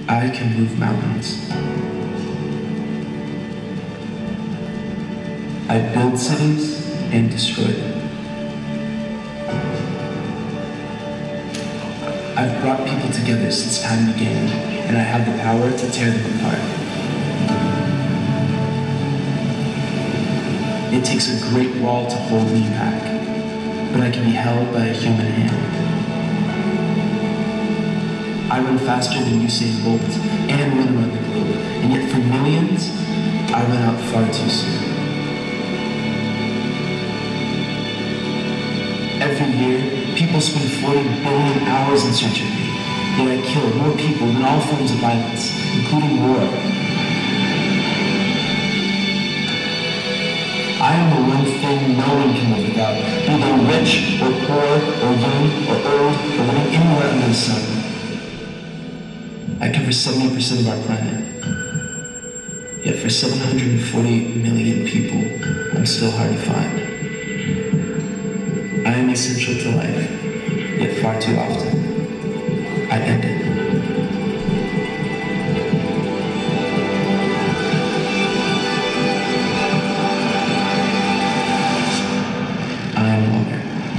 I can move mountains. I build cities and destroy them. I've brought people together since time began, and I have the power to tear them apart. It takes a great wall to hold me back, but I can be held by a human hand. I run faster than Usain Bolt and run around the globe, and yet for millions, I run out far too soon. Every year, people spend 40 billion hours in search of me, yet I kill more people than all forms of violence, including war. I am the one thing no one can live without, be they rich or poor or young or old or living anywhere under the sun. I cover 70% of our planet. Yet for 748 million people, I'm still hard to find. I am essential to life, yet far too often, I end it. I am water.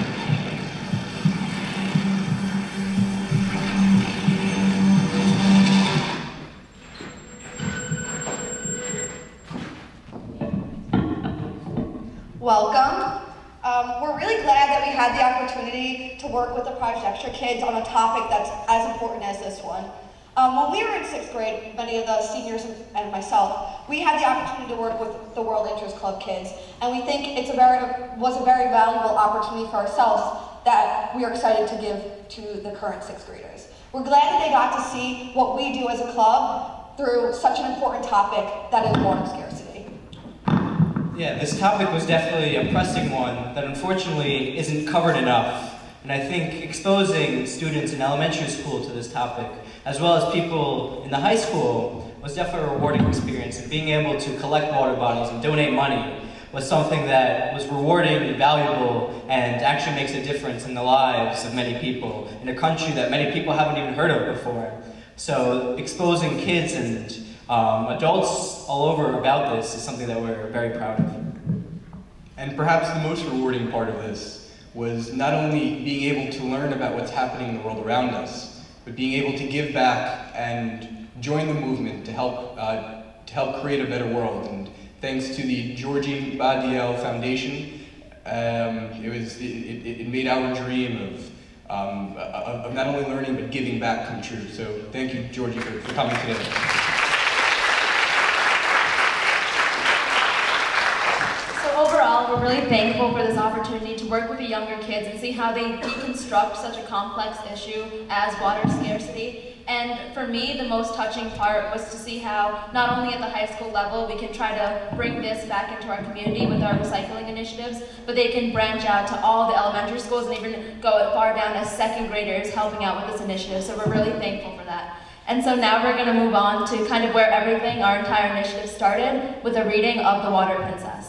Welcome. We're really glad that we had the opportunity to work with the Project Extra kids on a topic that's as important as this one. When we were in 6th grade, many of the seniors and myself, we had the opportunity to work with the World Interest Club kids, and we think was a very valuable opportunity for ourselves that we are excited to give to the current 6th graders. We're glad that they got to see what we do as a club through such an important topic that is water scarcity. Yeah, this topic was definitely a pressing one that unfortunately isn't covered enough. And I think exposing students in elementary school to this topic, as well as people in the high school, was definitely a rewarding experience. And being able to collect water bottles and donate money was something that was rewarding and valuable and actually makes a difference in the lives of many people in a country that many people haven't even heard of before. So exposing kids and adults all over about this is something that we're very proud of. And perhaps the most rewarding part of this was not only being able to learn about what's happening in the world around us, but being able to give back and join the movement to help create a better world. And thanks to the Georgie Badiel Foundation, it made our dream of not only learning but giving back come true. So thank you, Georgie, for coming today. Overall, we're really thankful for this opportunity to work with the younger kids and see how they deconstruct such a complex issue as water scarcity. And for me, the most touching part was to see how, not only at the high school level, we can try to bring this back into our community with our recycling initiatives, but they can branch out to all the elementary schools and even go as far down as 2nd graders helping out with this initiative. So we're really thankful for that. And so now we're going to move on to kind of where everything, our entire initiative started, with a reading of The Water Princess.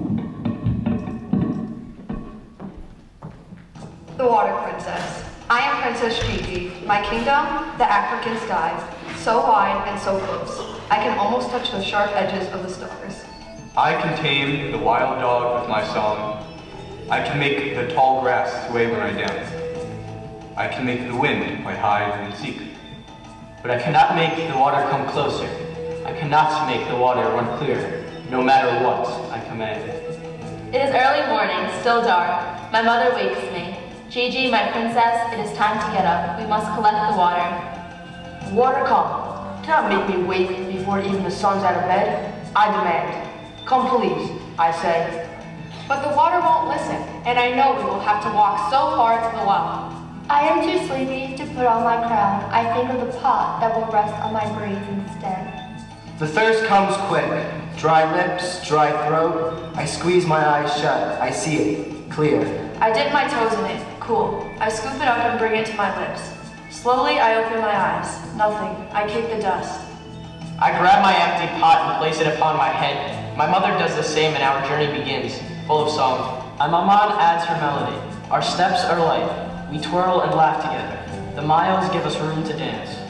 The Water Princess. I am Princess Gigi. My kingdom, the African skies, so wide and so close. I can almost touch the sharp edges of the stars. I can tame the wild dog with my song. I can make the tall grass sway when I dance. I can make the wind play hide and seek. But I cannot make the water come closer. I cannot make the water run clear, no matter what I command. It is early morning, still dark. My mother wakes me. Gigi, my princess, it is time to get up. We must collect the water. Water, come. Do not make me wake before even the sun's out of bed. I demand. Come, please, I say. But the water won't listen, and I know we will have to walk so far to the well. I am too sleepy to put on my crown. I think of the pot that will rest on my braids instead. The thirst comes quick. Dry lips, dry throat. I squeeze my eyes shut. I see it, clear. I dip my toes in it. Cool. I scoop it up and bring it to my lips. Slowly, I open my eyes. Nothing. I kick the dust. I grab my empty pot and place it upon my head. My mother does the same and our journey begins, full of song. My maman adds her melody. Our steps are light. We twirl and laugh together. The miles give us room to dance.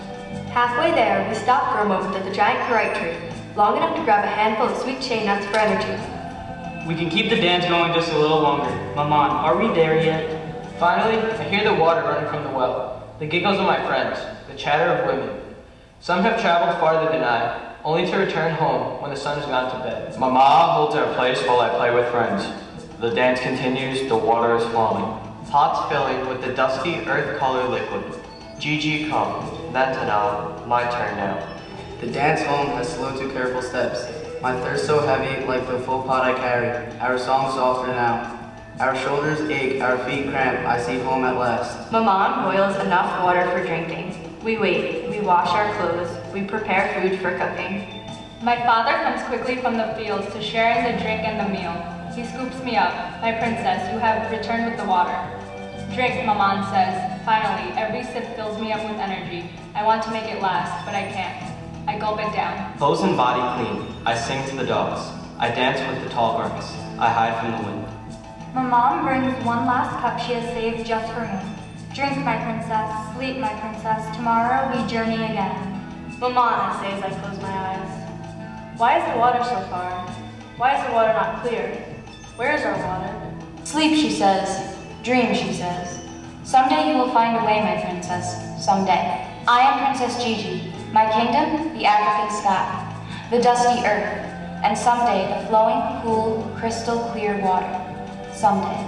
Halfway there, we stopped for a moment at the giant karite tree, long enough to grab a handful of sweet shea nuts for energy. We can keep the dance going just a little longer. Maman, are we there yet? Finally, I hear the water running from the well, the giggles of my friends, the chatter of women. Some have traveled farther than I, only to return home when the sun has gone to bed. Mama holds her place while I play with friends. The dance continues, the water is flowing. Pots filling with the dusty earth-colored liquid. Gigi, come. That's enough. My turn now. The dance home has slow to careful steps. My thirst so heavy, like the full pot I carry. Our song softer now. Our shoulders ache, our feet cramp. I see home at last. Maman boils enough water for drinking. We wait. We wash our clothes. We prepare food for cooking. My father comes quickly from the fields to share in the drink and the meal. He scoops me up. My princess, you have returned with the water. Drink, Maman says. Finally, every sip fills me up with energy. I want to make it last, but I can't. I gulp it down. Clothes and body clean. I sing to the dogs. I dance with the tall grass. I hide from the wind. Maman brings one last cup she has saved just for me. Drink, my princess. Sleep, my princess. Tomorrow we journey again. Maman, I say as I close my eyes. Why is the water so far? Why is the water not clear? Where is our water? Sleep, she says. Dream, she says. Someday you will find a way, my princess. Someday. I am Princess Gigi. My kingdom, the African sky, the dusty earth, and someday the flowing, cool, crystal clear water. Someday.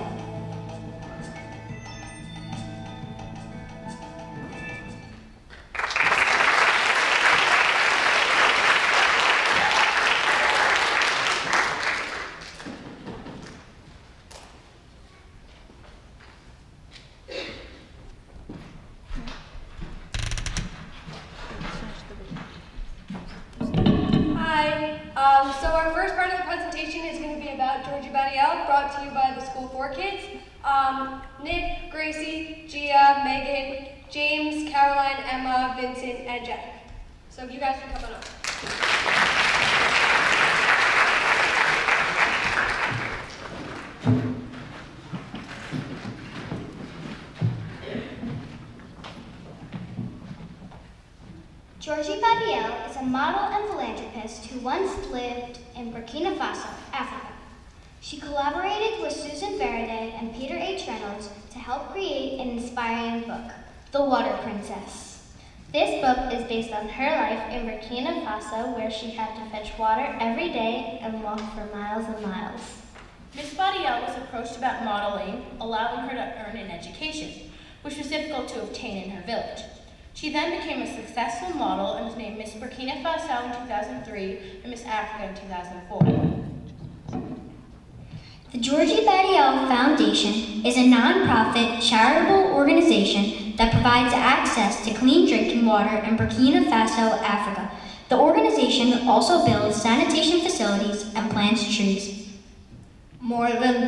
So our first part of the presentation is going to be about Georgie Badiel, brought to you by the School for Kids. Nick, Gracie, Gia, Megan, James, Caroline, Emma, Vincent, and Jack. So you guys can come on up. Georgie Badiel is a model and philanthropist who once lived in Burkina Faso, Africa. She collaborated with Susan Faraday and Peter H. Reynolds to help create an inspiring book, The Water Princess. This book is based on her life in Burkina Faso, where she had to fetch water every day and walk for miles and miles. Miss Badiel was approached about modeling, allowing her to earn an education, which was difficult to obtain in her village. She then became a successful model and was named Miss Burkina Faso in 2003 and Miss Africa in 2004. The Georgie Badiel Foundation is a non-profit charitable organization that provides access to clean drinking water in Burkina Faso, Africa. The organization also builds sanitation facilities and plants trees. More than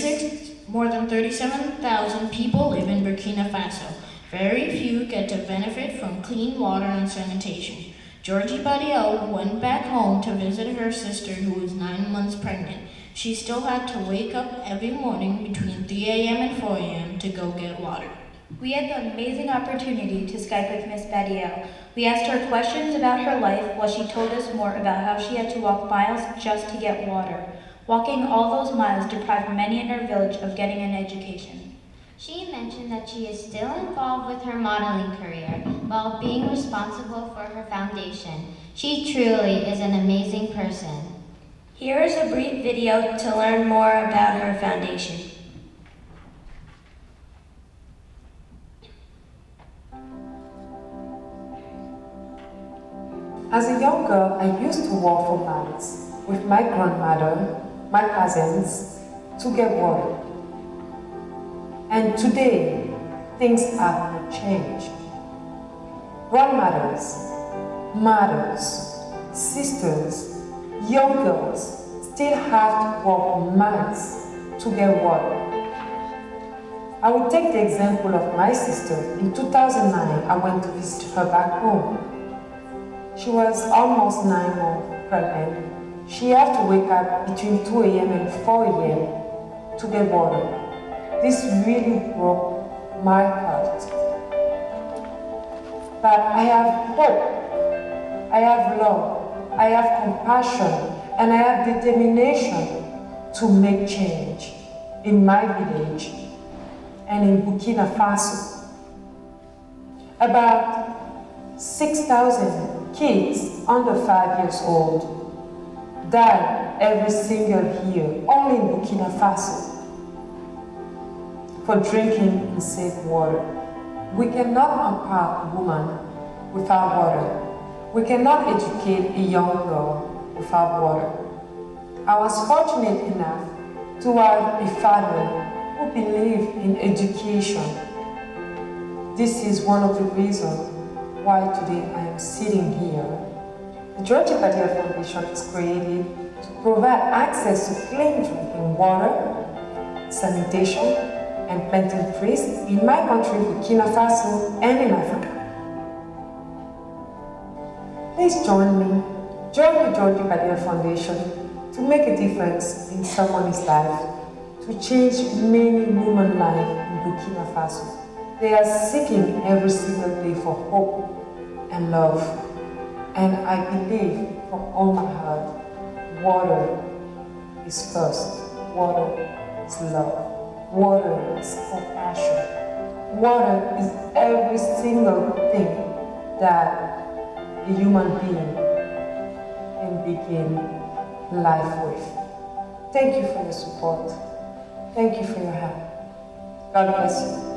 37,000 people live in Burkina Faso. Very few get to benefit from clean water and sanitation. Georgie Badiel went back home to visit her sister who was 9 months pregnant. She still had to wake up every morning between 3 a.m. and 4 a.m. to go get water. We had the amazing opportunity to Skype with Miss Badiel. We asked her questions about her life while she told us more about how she had to walk miles just to get water. Walking all those miles deprived many in her village of getting an education. She mentioned that she is still involved with her modeling career while being responsible for her foundation. She truly is an amazing person. Here is a brief video to learn more about her foundation. As a young girl, I used to walk for miles with my grandmother, my cousins, to get water. And today, things have changed. Grandmothers, mothers, sisters, young girls still have to walk miles to get water. I will take the example of my sister. In 2009, I went to visit her back home. She was almost 9 months pregnant. She had to wake up between 2 a.m. and 4 a.m. to get water. This really broke my heart. but I have hope, I have love, I have compassion, and I have determination to make change in my village and in Burkina Faso. About 6,000 kids under 5 years old die every single year only in Burkina Faso for drinking unsafe water. We cannot empower a woman without water. We cannot educate a young girl without water. I was fortunate enough to have a father who believed in education. This is one of the reasons why today I am sitting here. The Georgie Badiel Foundation is created to provide access to clean drinking water, sanitation, and planting trees in my country, Burkina Faso, and in Africa. Please join me, join the Georgie Badiel Foundation to make a difference in someone's life, to change many women's lives in Burkina Faso. They are seeking every single day for hope and love. And I believe from all my heart, water is first. Water is love. Water is compassion. Water is every single thing that a human being can begin life with. Thank you for your support. Thank you for your help. God bless you.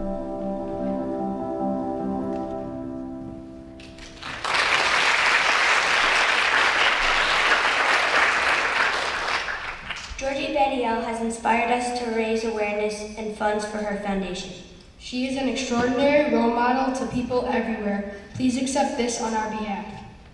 Georgie Badiel has inspired us to raise awareness and funds for her foundation. She is an extraordinary role model to people everywhere. Please accept this on our behalf.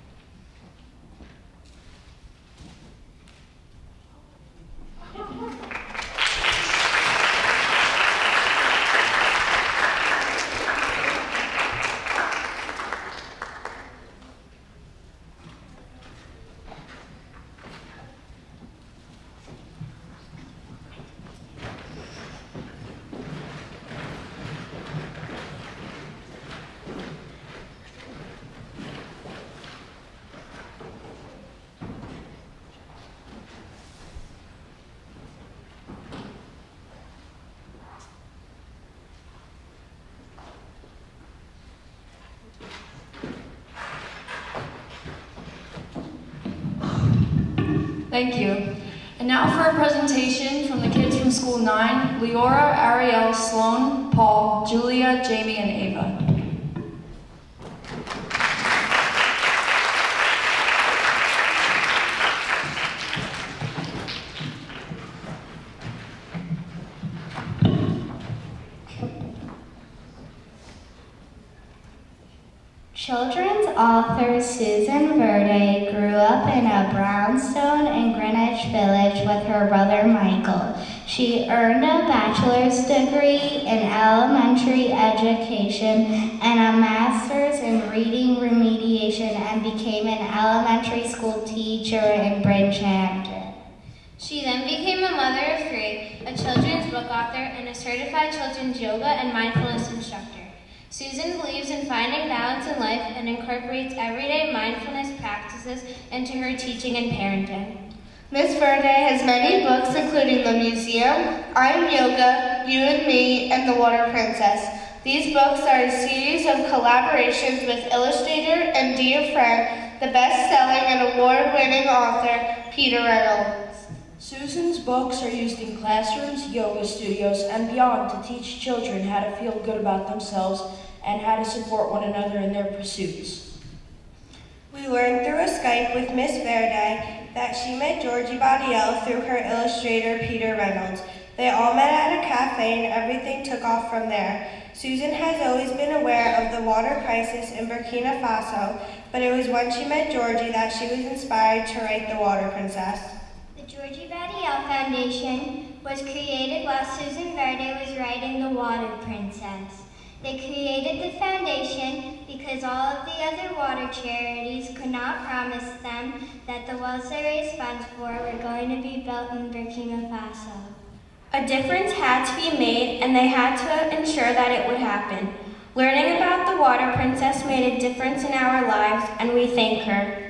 Thank you. And now for a presentation from the kids from School 9, Leora, Ariel, Sloan, Paul, Julia, Jamie, and Ava. Children's author Susan Verde grew up in a brownstone in Greenwich Village with her brother Michael. She earned a bachelor's degree in elementary education and a master's in reading remediation and became an elementary school teacher in Bridgehampton. She then became a mother of three, a children's book author, and a certified children's yoga and mindfulness instructor. Susan believes in finding balance in life and incorporates everyday mindfulness practices into her teaching and parenting. Ms. Verde has many books including The Museum, I'm Yoga, You and Me, and The Water Princess. These books are a series of collaborations with illustrator and dear friend, the best-selling and award-winning author, Peter Reynolds. Susan's books are used in classrooms, yoga studios, and beyond to teach children how to feel good about themselves and how to support one another in their pursuits. We learned through a Skype with Miss Verde that she met Georgie Badiel through her illustrator, Peter Reynolds. They all met at a cafe and everything took off from there. Susan has always been aware of the water crisis in Burkina Faso, but it was when she met Georgie that she was inspired to write The Water Princess. The Georgie Badiel Foundation was created while Susan Verde was writing The Water Princess. They created the foundation because all of the other water charities could not promise them that the wells they raised funds for were going to be built in Burkina Faso. A difference had to be made, and they had to ensure that it would happen. Learning about the Water Princess made a difference in our lives, and we thank her.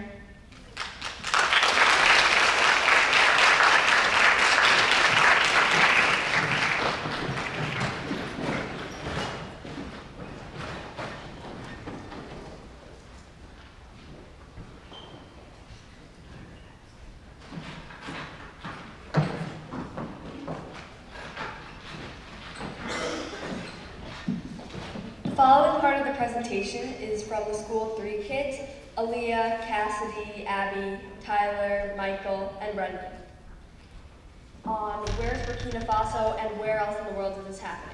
The following part of the presentation is from the School 3 kids, Aaliyah, Cassidy, Abby, Tyler, Michael, and Brendan, on where's Burkina Faso and where else in the world is this happening.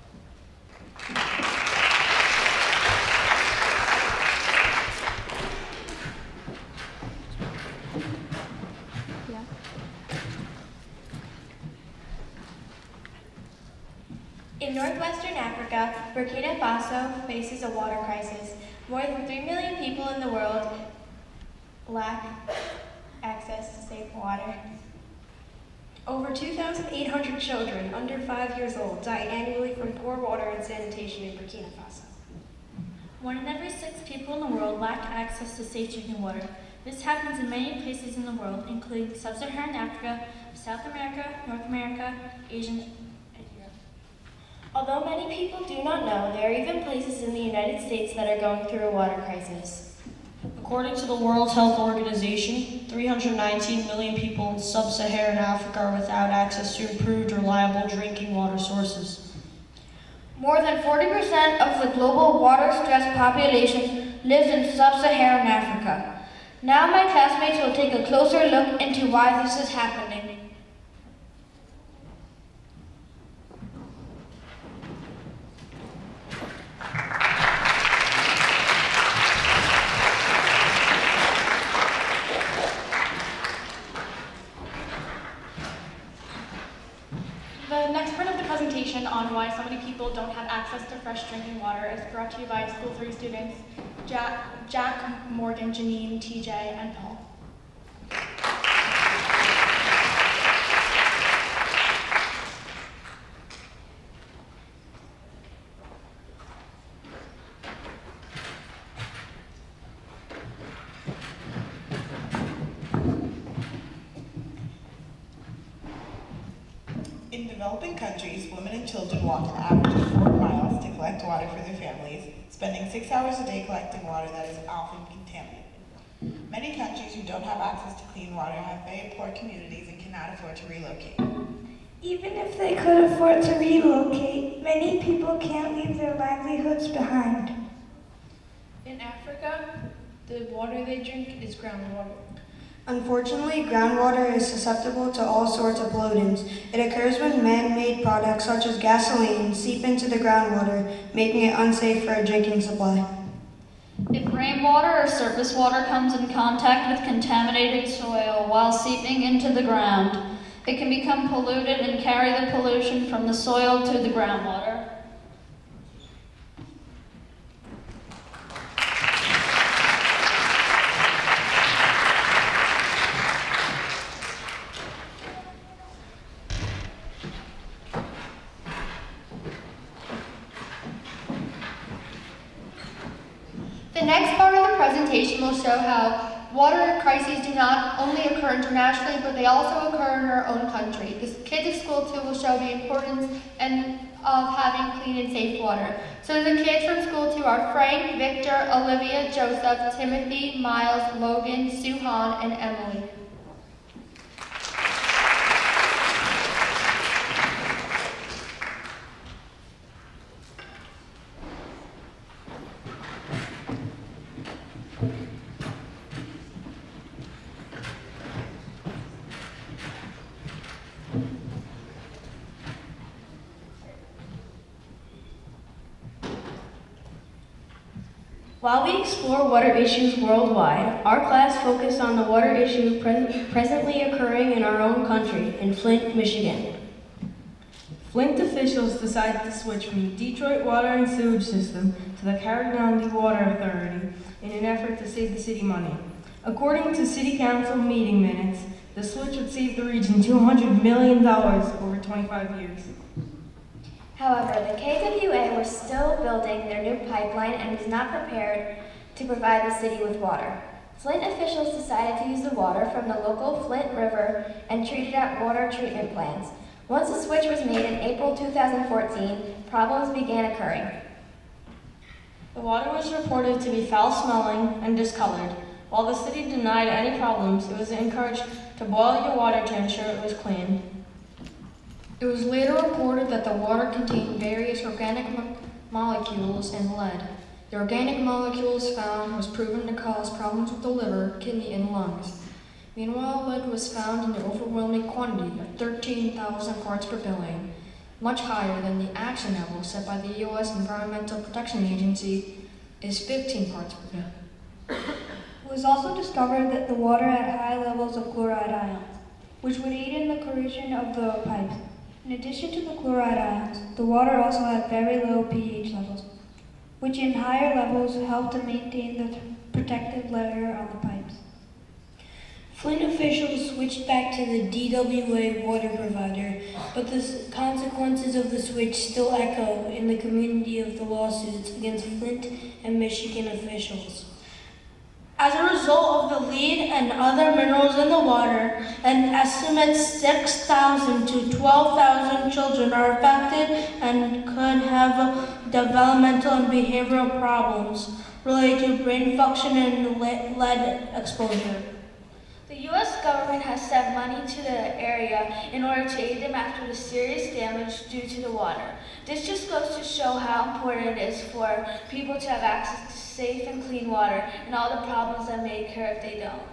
In northwestern Africa, Burkina Faso faces a water crisis. More than 3 million people in the world lack access to safe water. Over 2,800 children under 5 years old die annually from poor water and sanitation in Burkina Faso. 1 in every 6 people in the world lack access to safe drinking water. This happens in many places in the world, including Sub-Saharan Africa, South America, North America, Asia, and Europe. Although many people do not know, there are even places in the United States that are going through a water crisis. According to the World Health Organization, 319 million people in sub-Saharan Africa are without access to improved, reliable drinking water sources. More than 40% of the global water-stressed population lives in sub-Saharan Africa. Now my classmates will take a closer look into why this is happening. The next part of the presentation on why so many people don't have access to fresh drinking water is brought to you by School 3 students Jack, Morgan, Janine, TJ, and Paul. In developing countries, women and children walk an average of 4 miles to collect water for their families, spending 6 hours a day collecting water that is often contaminated. Many countries who don't have access to clean water have very poor communities and cannot afford to relocate. Even if they could afford to relocate, many people can't leave their livelihoods behind. In Africa, the water they drink is groundwater. Unfortunately, groundwater is susceptible to all sorts of pollutants. It occurs when man-made products such as gasoline seep into the groundwater, making it unsafe for a drinking supply. If rainwater or surface water comes in contact with contaminated soil while seeping into the ground, it can become polluted and carry the pollution from the soil to the groundwater. The next part of the presentation will show how water crises do not only occur internationally, but they also occur in our own country. The kids at School 2 will show the importance of having clean and safe water. So the kids from School 2 are Frank, Victor, Olivia, Joseph, Timothy, Miles, Logan, Suhan, and Emily. While we explore water issues worldwide, our class focused on the water issue presently occurring in our own country, in Flint, Michigan. Flint officials decided to switch from the Detroit Water and Sewage System to the Carignan Water Authority in an effort to save the city money. According to City Council meeting minutes, the switch would save the region $200 million over 25 years. However, the KWA was still building their new pipeline and was not prepared to provide the city with water. Flint officials decided to use the water from the local Flint River and treat it at water treatment plants. Once the switch was made in April 2014, problems began occurring. The water was reported to be foul-smelling and discolored. While the city denied any problems, it was encouraged to boil your water to ensure it was clean. It was later reported that the water contained various organic molecules and lead. The organic molecules found was proven to cause problems with the liver, kidney, and lungs. Meanwhile, lead was found in an overwhelming quantity of 13,000 parts per billion, much higher than the action level set by the U.S. Environmental Protection Agency is 15 parts per billion. It was also discovered that the water had high levels of chloride ions, which would aid in the corrosion of the pipes. In addition to the chloride ions, the water also had very low pH levels, which in higher levels helped to maintain the protective layer on the pipes. Flint officials switched back to the DWA water provider, but the consequences of the switch still echo in the community of the lawsuits against Flint and Michigan officials. As a result of the lead and other minerals in the water, an estimated 6,000 to 12,000 children are affected and could have developmental and behavioral problems related to brain function and lead exposure. The U.S. government has sent money to the area in order to aid them after the serious damage due to the water. This just goes to show how important it is for people to have access to safe and clean water and all the problems that may occur if they don't.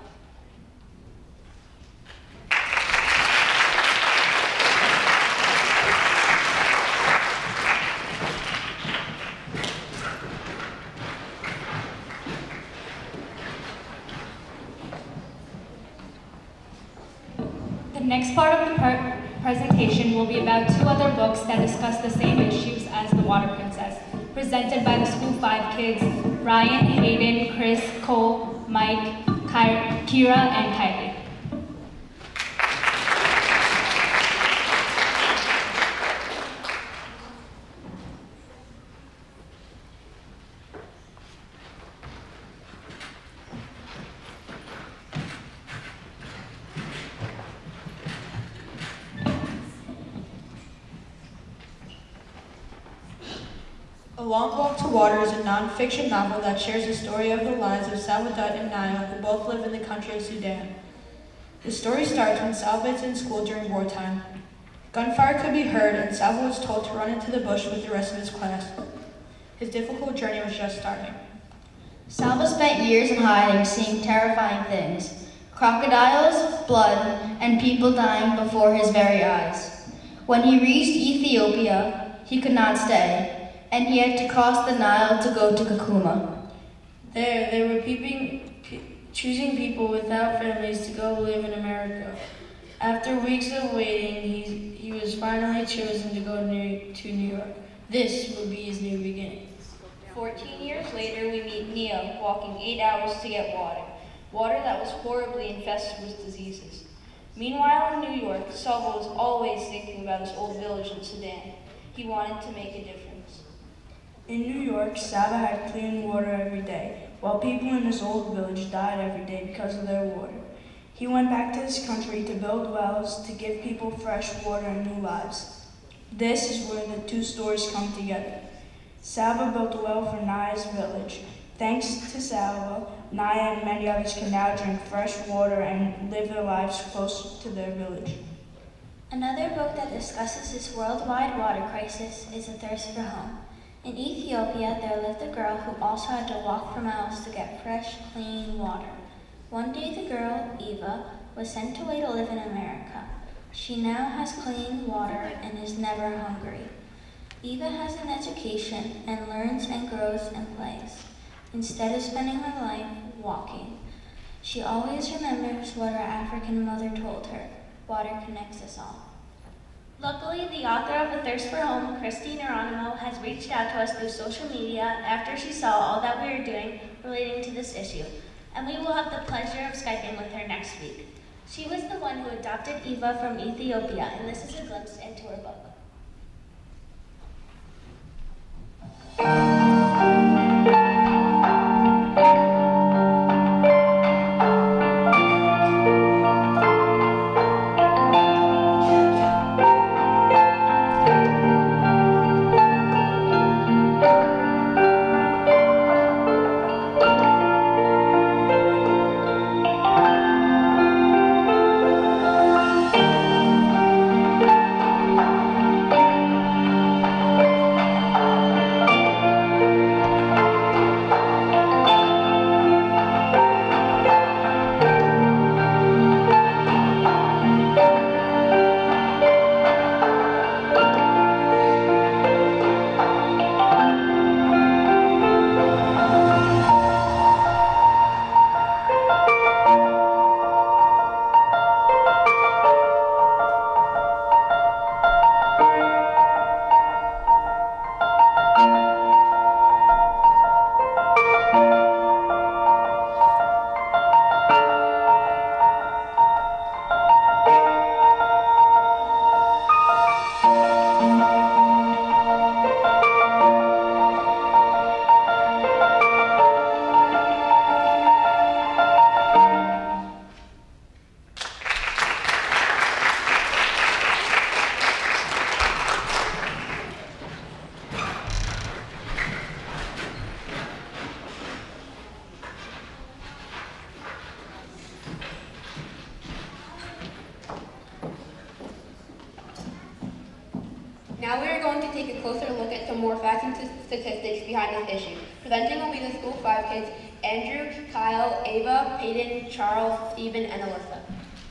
The next part of the presentation will be about two other books that discuss the same issues as The Water Princess, presented by the School 5 kids, Ryan, Hayden, Chris, Cole, Mike, Kira, and Kylie. A Long Walk to Water is a non-fiction novel that shares the story of the lives of Salvatore and Naya, who both live in the country of Sudan. The story starts when Salva is in school during wartime. Gunfire could be heard, and Salva was told to run into the bush with the rest of his class. His difficult journey was just starting. Salva spent years in hiding, seeing terrifying things. Crocodiles, blood, and people dying before his very eyes. When he reached Ethiopia, he could not stay, and he had to cross the Nile to go to Kakuma. There, they were choosing people without families to go live in America. After weeks of waiting, he was finally chosen to go to New York. This would be his new beginning. 14 years later, we meet Nia, walking 8 hours to get water. Water that was horribly infested with diseases. Meanwhile, in New York, Salva was always thinking about his old village in Sudan. He wanted to make a difference. In New York, Salva had clean water every day, while people in his old village died every day because of their water. He went back to his country to build wells to give people fresh water and new lives. This is where the two stories come together. Salva built a well for Naya's village. Thanks to Salva, Naya and many others can now drink fresh water and live their lives close to their village. Another book that discusses this worldwide water crisis is A Thirst for Home. In Ethiopia, there lived a girl who also had to walk for miles to get fresh, clean water. One day the girl, Eva, was sent away to live in America. She now has clean water and is never hungry. Eva has an education and learns and grows and plays, instead of spending her life walking. She always remembers what her African mother told her: water connects us all. Luckily, the author of A Thirst for Home, Christine Geronimo, has reached out to us through social media after she saw all that we are doing relating to this issue, and we will have the pleasure of Skyping with her next week. She was the one who adopted Eva from Ethiopia, and this is a glimpse into her book. Now we are going to take a closer look at some more facts and statistics behind this issue. Presenting will be the School 5 kids, Andrew, Kyle, Ava, Peyton, Charles, Stephen, and Alyssa.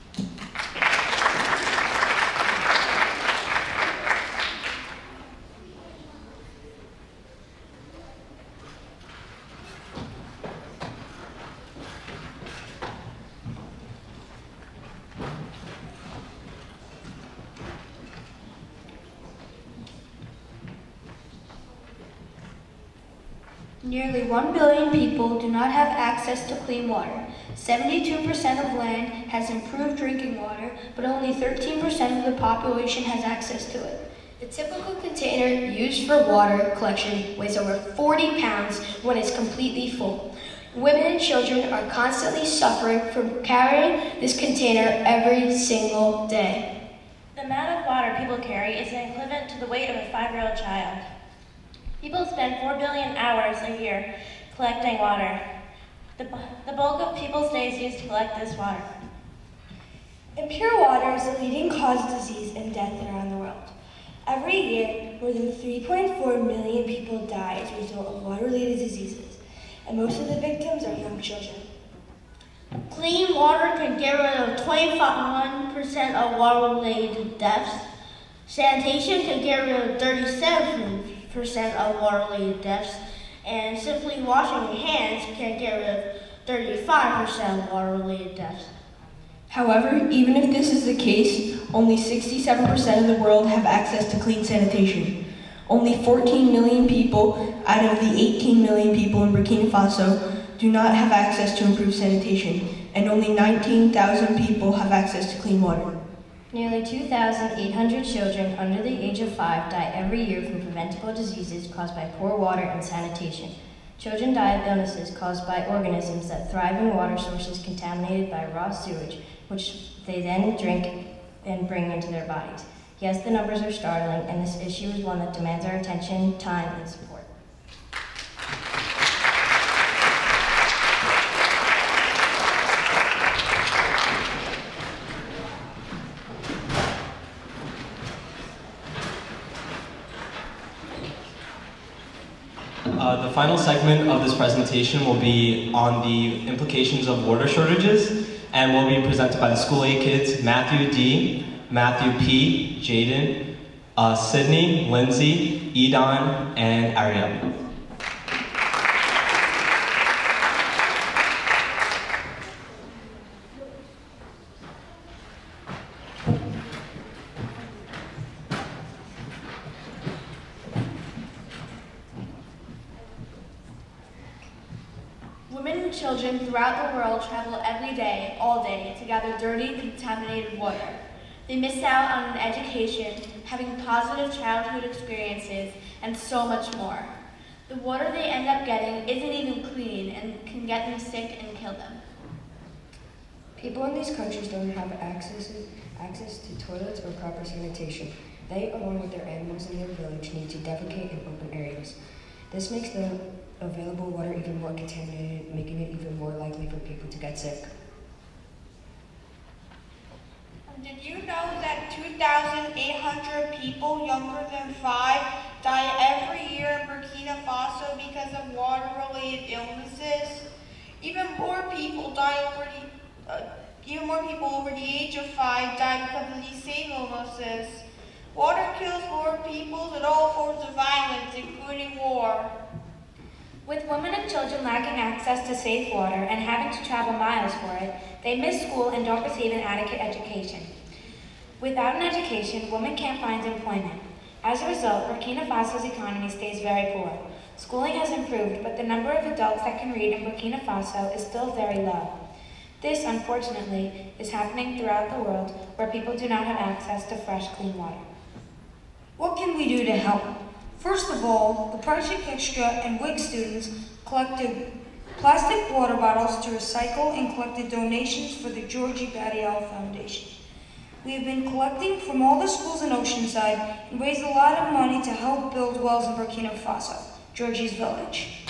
Nearly 1 billion people do not have access to clean water. 72% of land has improved drinking water, but only 13% of the population has access to it. The typical container used for water collection weighs over 40 pounds when it's completely full. Women and children are constantly suffering from carrying this container every single day. The amount of water people carry is equivalent to the weight of a 5-year-old child. People spend 4 billion hours a year collecting water. The bulk of people's days used to collect this water. Impure water is the leading cause of disease and death around the world. Every year, more than 3.4 million people die as a result of water-related diseases, and most of the victims are young children. Clean water can get rid of 21% of water-related deaths. Sanitation can get rid of 37% of water-related deaths, and simply washing your hands can get rid of 35% of water-related deaths. However, even if this is the case, only 67% of the world have access to clean sanitation. Only 14 million people out of the 18 million people in Burkina Faso do not have access to improved sanitation, and only 19,000 people have access to clean water. Nearly 2,800 children under the age of 5 die every year from preventable diseases caused by poor water and sanitation. Children die of illnesses caused by organisms that thrive in water sources contaminated by raw sewage, which they then drink and bring into their bodies. Yes, the numbers are startling, and this issue is one that demands our attention, time, and support. The final segment of this presentation will be on the implications of water shortages, and will be presented by the School 8 kids, Matthew D, Matthew P, Jaden, Sydney, Lindsay, Edon, and Ariel. Women and children throughout the world travel every day, all day, to gather dirty, contaminated water. They miss out on an education, having positive childhood experiences, and so much more. The water they end up getting isn't even clean and can get them sick and kill them. People in these countries don't have access to toilets or proper sanitation. They, along with their animals in their village, need to defecate in open areas. This makes the available water even more contaminated, making it even more likely for people to get sick. Did you know that 2,800 people younger than 5 die every year in Burkina Faso because of water-related illnesses? Even more people over the age of 5 die because of these same illnesses. Water kills more people than all forms of violence, including war. With women and children lacking access to safe water and having to travel miles for it, they miss school and don't receive an adequate education. Without an education, women can't find employment. As a result, Burkina Faso's economy stays very poor. Schooling has improved, but the number of adults that can read in Burkina Faso is still very low. This, unfortunately, is happening throughout the world where people do not have access to fresh, clean water. What can we do to help? First of all, the Project Extra and WIC students collected plastic water bottles to recycle and collected donations for the Georgie Badiel Foundation. We have been collecting from all the schools in Oceanside and raised a lot of money to help build wells in Burkina Faso, Georgie's village.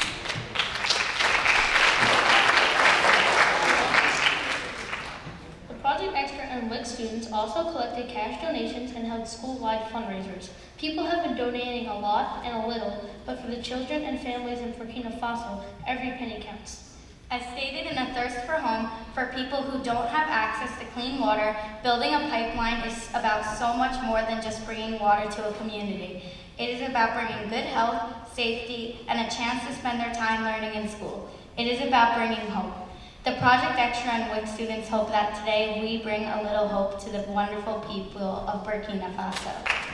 Project Extra and WIC students also collected cash donations and held school-wide fundraisers. People have been donating a lot and a little, but for the children and families in Burkina Faso, every penny counts. As stated in A Thirst for Home, for people who don't have access to clean water, building a pipeline is about so much more than just bringing water to a community. It is about bringing good health, safety, and a chance to spend their time learning in school. It is about bringing hope. The Project Extra and WIC students hope that today we bring a little hope to the wonderful people of Burkina Faso.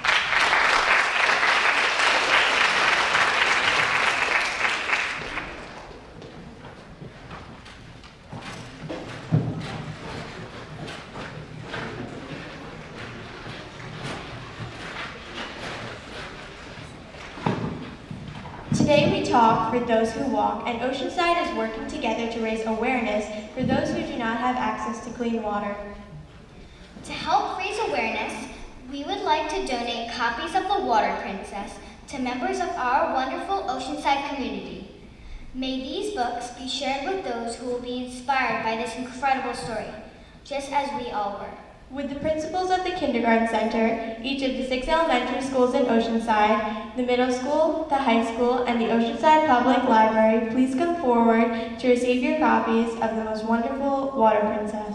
Today we talk for those who walk, and Oceanside is working together to raise awareness for those who do not have access to clean water. To help raise awareness, we would like to donate copies of The Water Princess to members of our wonderful Oceanside community. May these books be shared with those who will be inspired by this incredible story, just as we all were. With the principals of the Kindergarten Center, each of the 6 elementary schools in Oceanside, the middle school, the high school, and the Oceanside Public Library, please come forward to receive your copies of the most wonderful Water Princess.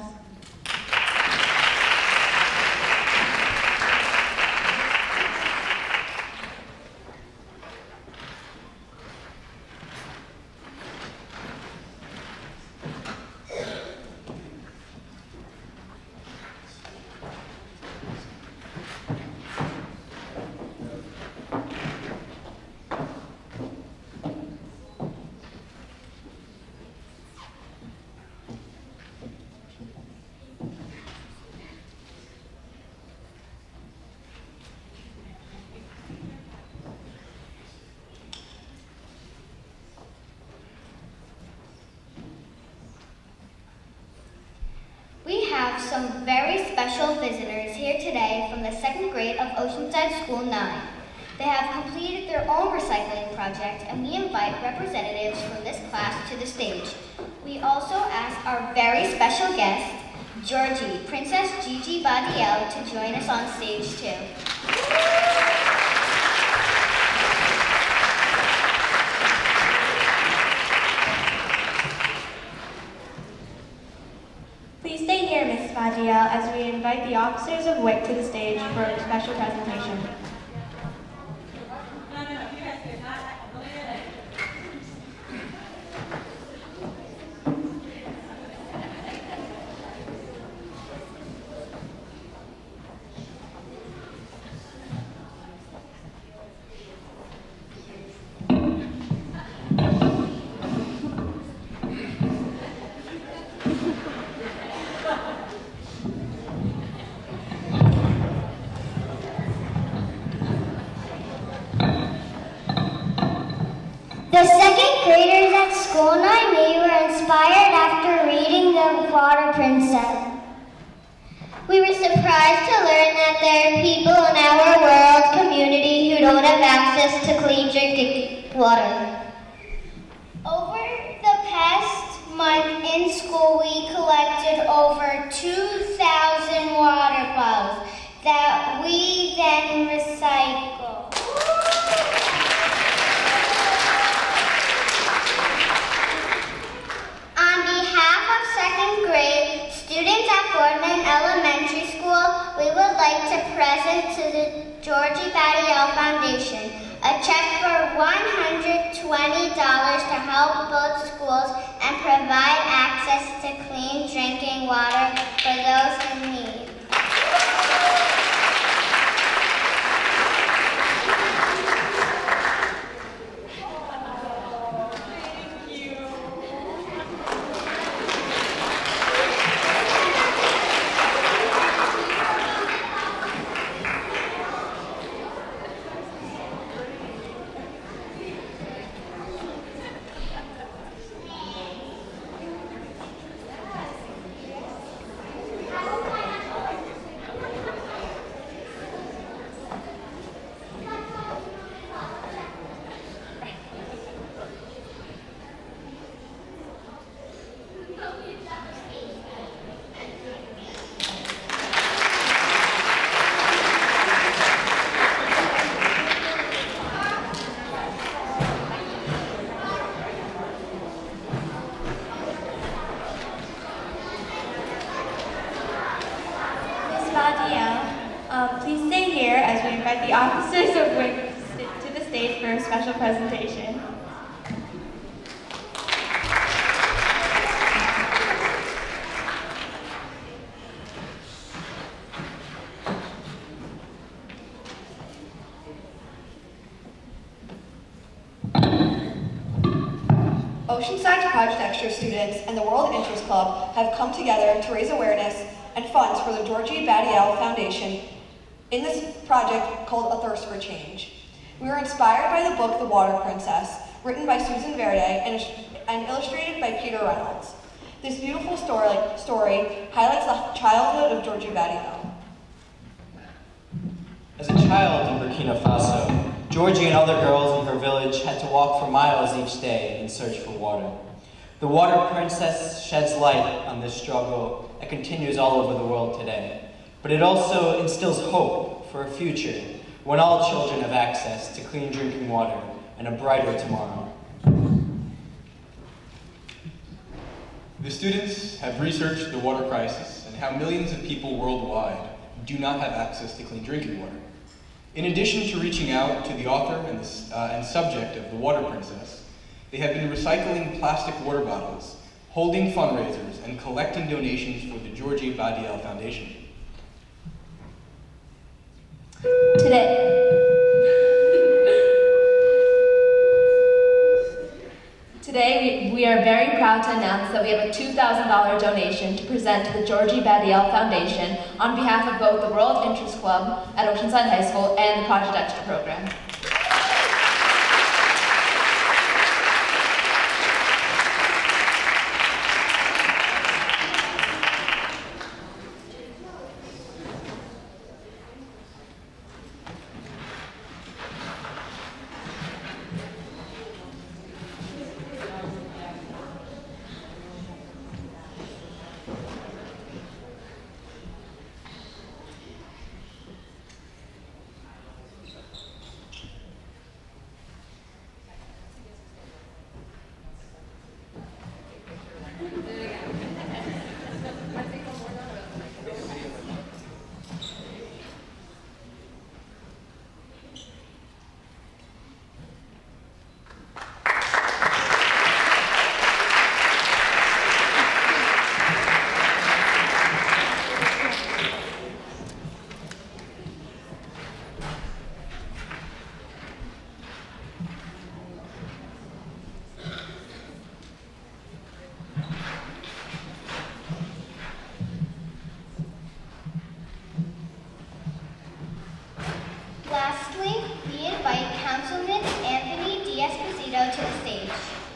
We have some very special visitors here today from the 2nd grade of Oceanside School 9. They have completed their own recycling project, and we invite representatives from this class to the stage. We also ask our very special guest, Georgie, Princess Georgie Badiel, to join us on stage too. Please stay here, Ms. Badiel, as we invite the officers of WIC to the stage for a special presentation. The second graders at School 9E were inspired after reading The Water Princess. We were surprised to learn that there are people in our world community who don't have access to clean drinking water. Over the past month in school, we collected over 2,000 water bottles that we then recycle. On behalf of second grade students at Boardman Elementary School, we would like to present to the Georgie Badiel Foundation a check for $120 to help build schools and provide access to clean drinking water for those in need. Please stay here as we invite the officers of WIC to the stage for a special presentation. Oceanside Project Extra students and the World Interest Club have come together to raise awareness and funds for the Georgie Badiel Foundation in this project called A Thirst for Change. We were inspired by the book The Water Princess, written by Susan Verde and illustrated by Peter Reynolds. This beautiful story highlights the childhood of Georgie Badiel. As a child in Burkina Faso, Georgie and other girls in her village had to walk for miles each day in search for water. The Water Princess sheds light on this struggle that continues all over the world today. But it also instills hope for a future when all children have access to clean drinking water and a brighter tomorrow. The students have researched the water crisis and how millions of people worldwide do not have access to clean drinking water. In addition to reaching out to the author and subject of The Water Princess, they have been recycling plastic water bottles, holding fundraisers, and collecting donations for the Georgie Badiel Foundation. Today, we are very proud to announce that we have a $2,000 donation to present to the Georgie Badiel Foundation on behalf of both the World Interest Club at Oceanside High School and the Project Extra program. Angela to the stage.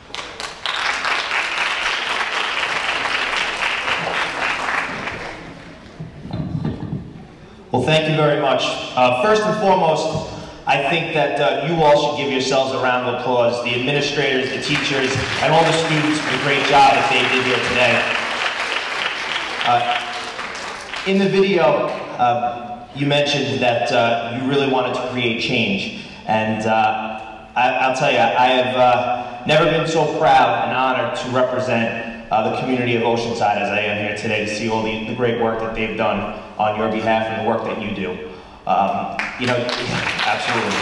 Well, thank you very much. First and foremost, I think that you all should give yourselves a round of applause, the administrators, the teachers, and all the students for the great job that they did here today. In the video, you mentioned that you really wanted to create change. And I'll tell you, I have never been so proud and honored to represent the community of Oceanside as I am here today, to see all the great work that they've done on your behalf and the work that you do. You know, absolutely.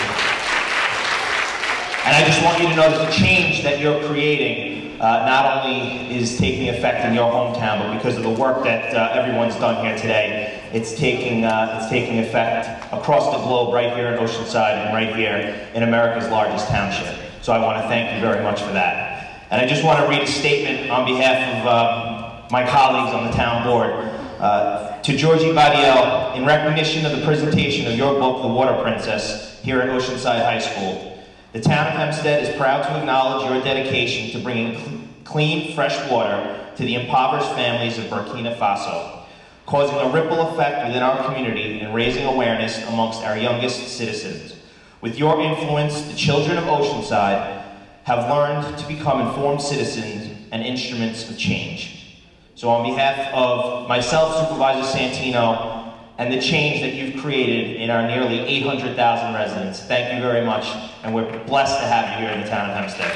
And I just want you to know that the change that you're creating not only is taking effect in your hometown, but because of the work that everyone's done here today, it's taking effect across the globe, right here in Oceanside and right here in America's largest township. So I want to thank you very much for that. And I just want to read a statement on behalf of my colleagues on the town board. To Georgie Badiel, in recognition of the presentation of your book, The Water Princess, here at Oceanside High School. The town of Hempstead is proud to acknowledge your dedication to bringing clean, fresh water to the impoverished families of Burkina Faso, causing a ripple effect within our community and raising awareness amongst our youngest citizens. With your influence, the children of Oceanside have learned to become informed citizens and instruments of change. So on behalf of myself, Supervisor Santino, and the change that you've created in our nearly 800,000 residents, thank you very much, and we're blessed to have you here in the town of Hempstead.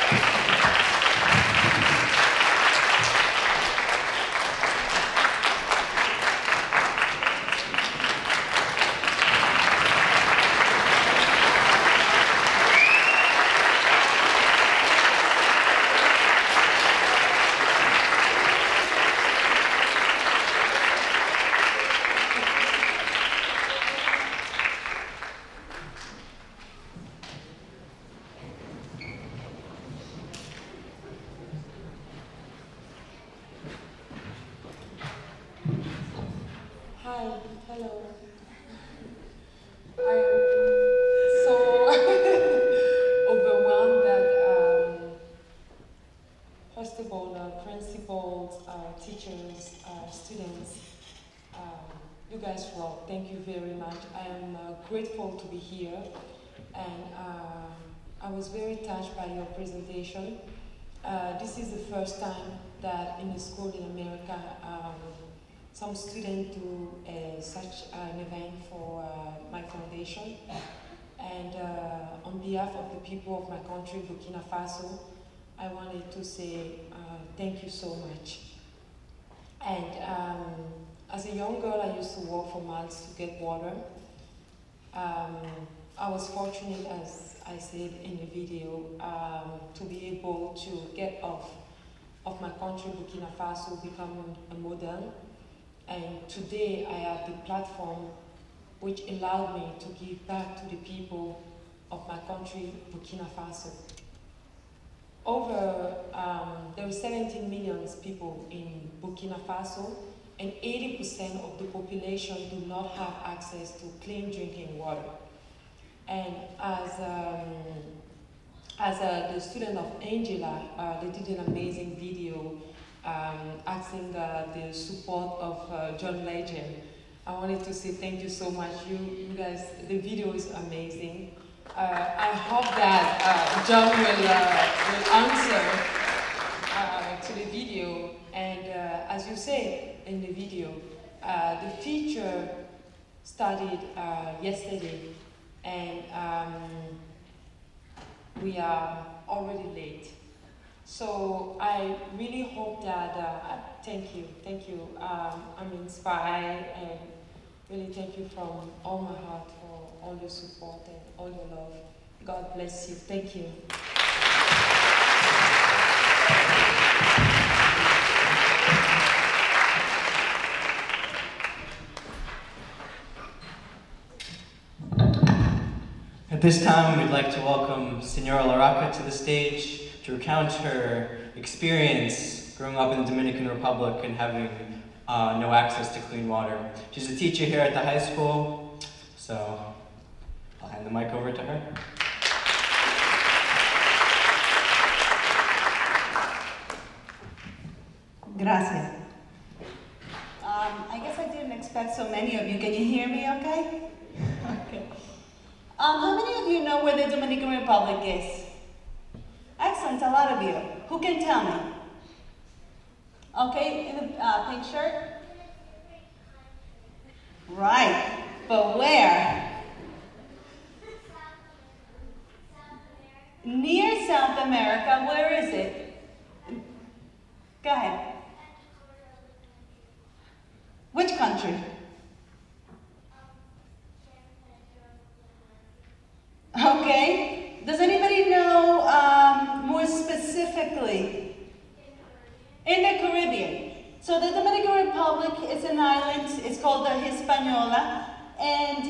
Hi, hello. I am so overwhelmed that, first of all, principals, teachers, students, you guys rock. Thank you very much. I am grateful to be here, and I was very touched by your presentation. This is the first time that in a school in America, some students do such an event for my foundation. And on behalf of the people of my country, Burkina Faso, I wanted to say thank you so much. And as a young girl, I used to walk for miles to get water. I was fortunate, as I said in the video, to be able to get off of my country, Burkina Faso, become a model. And today I have the platform which allowed me to give back to the people of my country, Burkina Faso. There are 17 million people in Burkina Faso, and 80% of the population do not have access to clean drinking water. And as the student of Angela, they did an amazing video asking the support of John Legend. I wanted to say thank you so much. You guys, the video is amazing. I hope that John will answer to the video. And as you said in the video, the feature started yesterday, and we are already late. So I really hope that, thank you. I'm inspired, and really thank you from all my heart for all your support and all your love. God bless you. Thank you. At this time, we'd like to welcome Senora Laraca to the stage to recount her experience growing up in the Dominican Republic and having no access to clean water. She's a teacher here at the high school, so I'll hand the mic over to her. Gracias. I guess I didn't expect so many of you. Can you hear me okay? Okay. How many of you know where the Dominican Republic is? Excellent, a lot of you. Who can tell me? Okay, in the pink shirt? Right, but where? Near South America, where is it? Go ahead. Which country? Okay. Does anybody know more specifically? In the Caribbean. So the Dominican Republic is an island. It's called the Hispaniola, and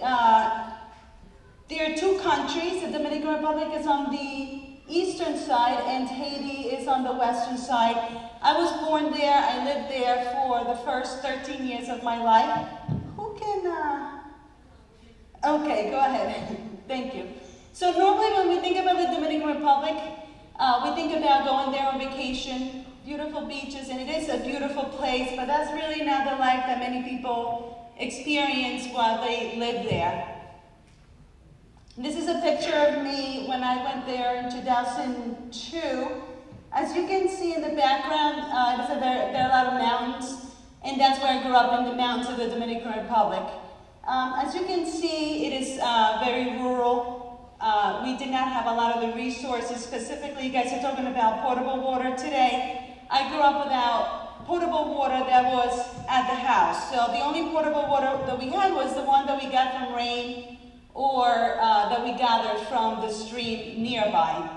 there are two countries. The Dominican Republic is on the eastern side, and Haiti is on the western side. I was born there. I lived there for the first 13 years of my life. Who can? Okay, go ahead. Thank you. So normally when we think about the Dominican Republic, we think about going there on vacation, beautiful beaches, and it is a beautiful place, but that's really not the life that many people experience while they live there. This is a picture of me when I went there in 2002. As you can see in the background, there are a lot of mountains, and that's where I grew up, in the mountains of the Dominican Republic. As you can see, it is very rural. We did not have a lot of the resources. Specifically, you guys are talking about potable water today. I grew up without potable water that was at the house. So the only potable water that we had was the one that we got from rain or that we gathered from the stream nearby.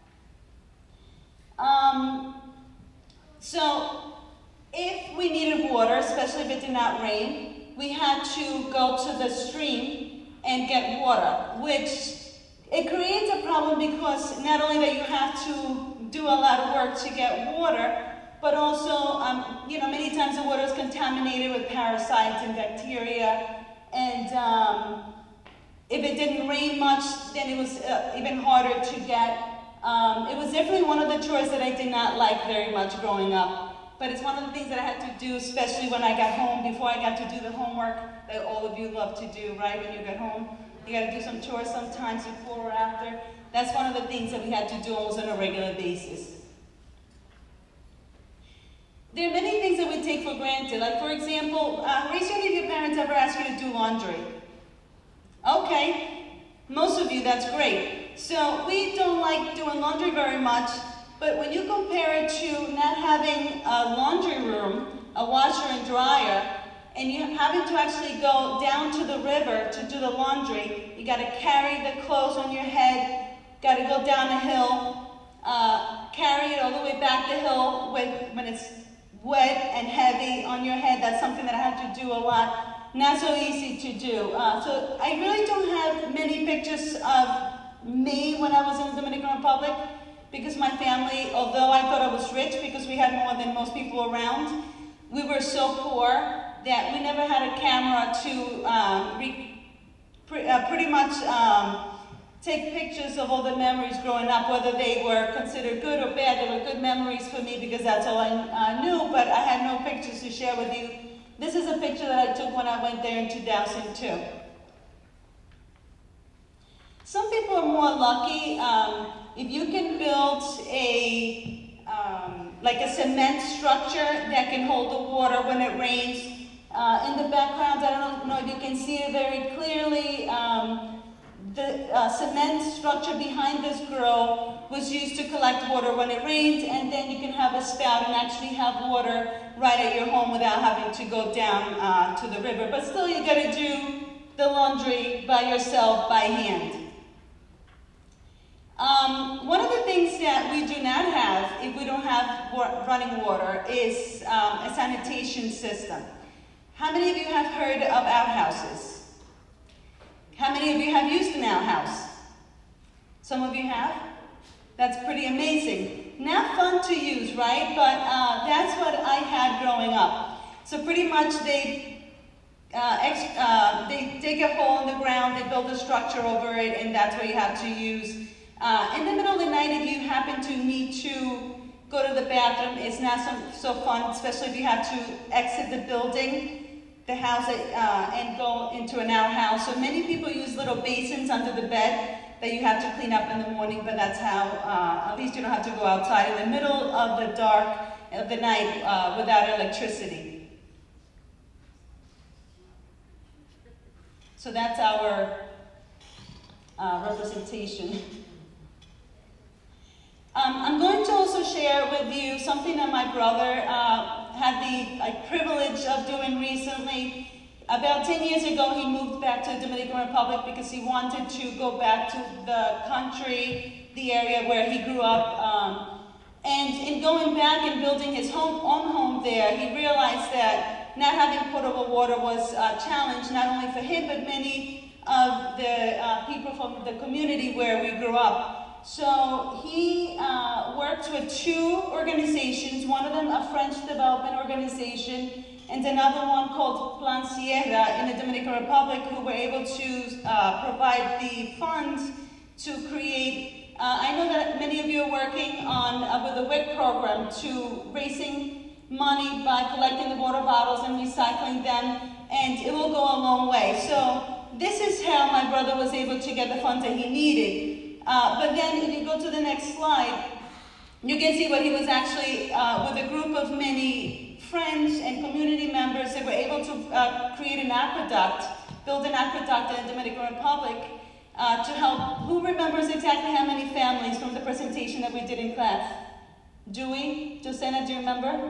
So if we needed water, especially if it did not rain, we had to go to the stream and get water, which it creates a problem because not only that you have to do a lot of work to get water, but also, many times the water is contaminated with parasites and bacteria, and if it didn't rain much, then it was even harder to get. It was definitely one of the chores that I did not like very much growing up, but it's one of the things that I had to do, especially when I got home, before I got to do the homework that all of you love to do, right, when you get home. You got to do some chores sometimes before or after. That's one of the things that we had to do almost on a regular basis. There are many things that we take for granted. Like, for example, raise your hand if your parents ever ask you to do laundry. Okay, most of you, that's great. So we don't like doing laundry very much, but when you compare it to not having a laundry room, a washer and dryer, and you having to actually go down to the river to do the laundry, you got to carry the clothes on your head, got to go down a hill, carry it all the way back the hill when it's wet and heavy on your head. That's something that I had to do a lot. Not so easy to do. So I really don't have many pictures of me when I was in the Dominican Republic, because my family, although I thought I was rich because we had more than most people around, we were so poor that we never had a camera to pretty much take pictures of all the memories growing up, whether they were considered good or bad. They were good memories for me because that's all I knew, but I had no pictures to share with you. This is a picture that I took when I went there in 2002. Some people are more lucky. If you can build like a cement structure that can hold the water when it rains. In the background, I don't know if you can see it very clearly, the cement structure behind this girl was used to collect water when it rains, and then you can have a spout and actually have water right at your home without having to go down to the river. But still, you gotta do the laundry by yourself, by hand. One of the things that we do not have, if we don't have running water, is a sanitation system. How many of you have heard of outhouses? How many of you have used an outhouse? Some of you have? That's pretty amazing. Not fun to use, right? But that's what I had growing up. So pretty much they dig a hole in the ground, they build a structure over it, and that's what you have to use. In the middle of the night, if you happen to need to go to the bathroom. It's not so fun, especially if you have to exit the building, the house, and go into an outhouse. So many people use little basins under the bed that you have to clean up in the morning, but that's how, at least you don't have to go outside in the middle of the dark of the night without electricity. So that's our representation. I'm going to also share with you something that my brother had the privilege of doing recently. About 10 years ago, he moved back to the Dominican Republic because he wanted to go back to the country, the area where he grew up. And in going back and building his own home there, he realized that not having potable water was a challenge, not only for him, but many of the people from the community where we grew up. So he worked with two organizations, one of them a French development organization, and another one called Plan Sierra in the Dominican Republic, who were able to provide the funds to create, I know that many of you are working on with the WIC program to raising money by collecting the water bottles and recycling them, and it will go a long way. So this is how my brother was able to get the funds that he needed. But then if you go to the next slide, you can see what he was actually, with a group of many friends and community members, they were able to create an aqueduct, build an aqueduct in the Dominican Republic to help. Who remembers exactly how many families from the presentation that we did in class? Dewey? Josena, do you remember?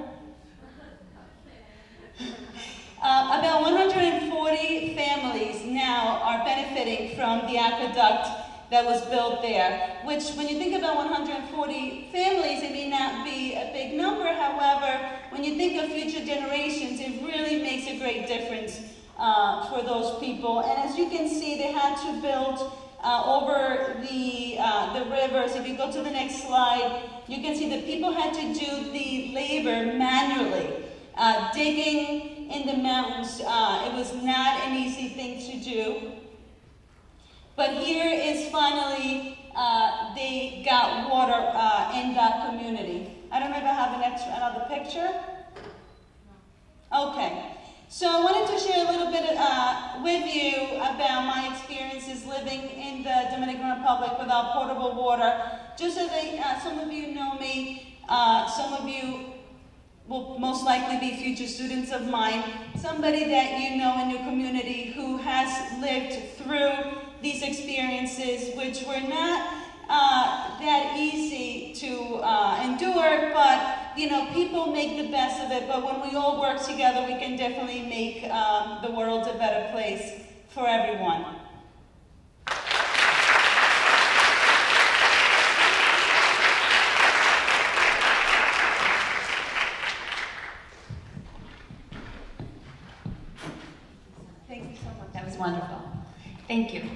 About 140 families now are benefiting from the aqueduct that was built there, which when you think about 140 families, it may not be a big number. However, when you think of future generations, it really makes a great difference for those people. And as you can see, they had to build over the rivers. If you go to the next slide, you can see that people had to do the labor manually, digging in the mountains. It was not an easy thing to do. But here is finally, they got water in that community. I don't know if I have another picture. Okay, so I wanted to share a little bit with you about my experiences living in the Dominican Republic without potable water. Just so that some of you know me, some of you will most likely be future students of mine, somebody that you know in your community who has lived through these experiences, which were not that easy to endure, but you know, people make the best of it. But when we all work together, we can definitely make the world a better place for everyone. Thank you so much. That was wonderful. Thank you.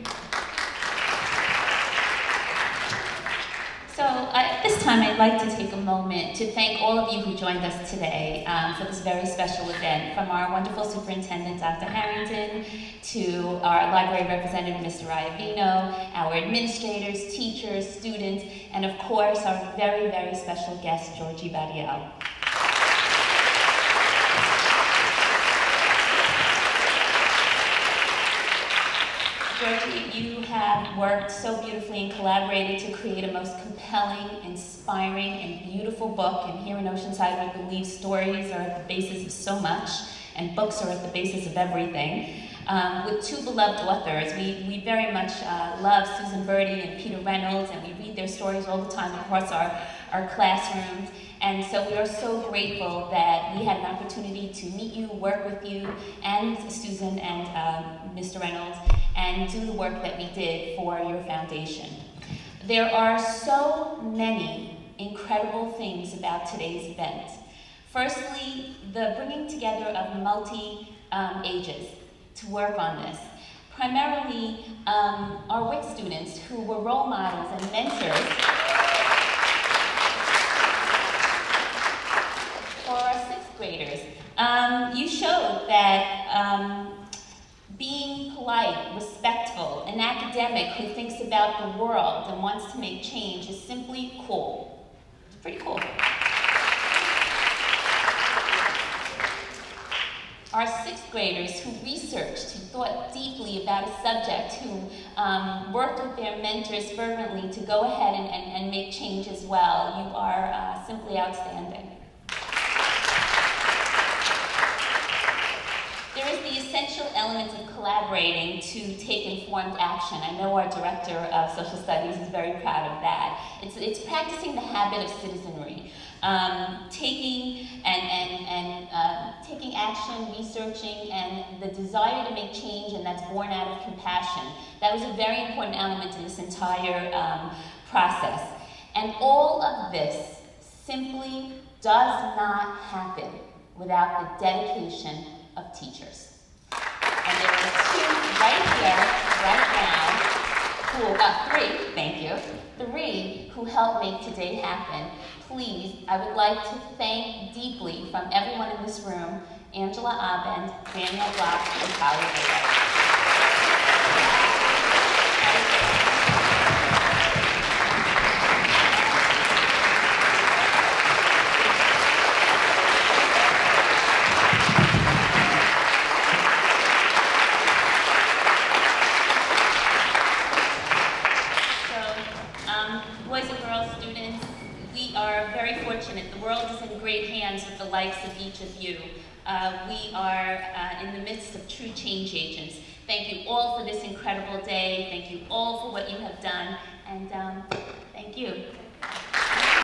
So at this time, I'd like to take a moment to thank all of you who joined us today for this very special event, from our wonderful superintendent, Dr. Harrington, to our library representative, Mr. Iavino, our administrators, teachers, students, and of course, our very, very special guest, Georgie Badiel. Georgie, you have worked so beautifully and collaborated to create a most compelling, inspiring, and beautiful book. And here in Oceanside, we believe stories are at the basis of so much, and books are at the basis of everything. With two beloved authors, we very much love Susan Birdie and Peter Reynolds, and we read their stories all the time across our classrooms. And so we are so grateful that we had an opportunity to meet you, work with you, and Susan and Mr. Reynolds, and do the work that we did for your foundation. There are so many incredible things about today's event. Firstly, the bringing together of multi-ages to work on this. Primarily, our WIC students who were role models and mentors for our 6th graders. You showed that being polite, respectful, an academic who thinks about the world and wants to make change is simply cool. It's pretty cool. our sixth graders who researched, who thought deeply about a subject, who worked with their mentors fervently to go ahead and make change as well. You are simply outstanding. There is the essential element of collaborating to take informed action. I know our director of social studies is very proud of that. It's practicing the habit of citizenry. Taking action, researching, and the desire to make change, and that's born out of compassion. That was a very important element in this entire process. And all of this simply does not happen without the dedication of teachers. And there are two right here, right now, three, thank you, three who helped make today happen. Please, I would like to thank deeply from everyone in this room, Angela Abend, Daniel Block, and Tyler Baker. Boys and girls, students, we are very fortunate. The world is in great hands with the likes of each of you. We are in the midst of true change agents. Thank you all for this incredible day. Thank you all for what you have done. And thank you.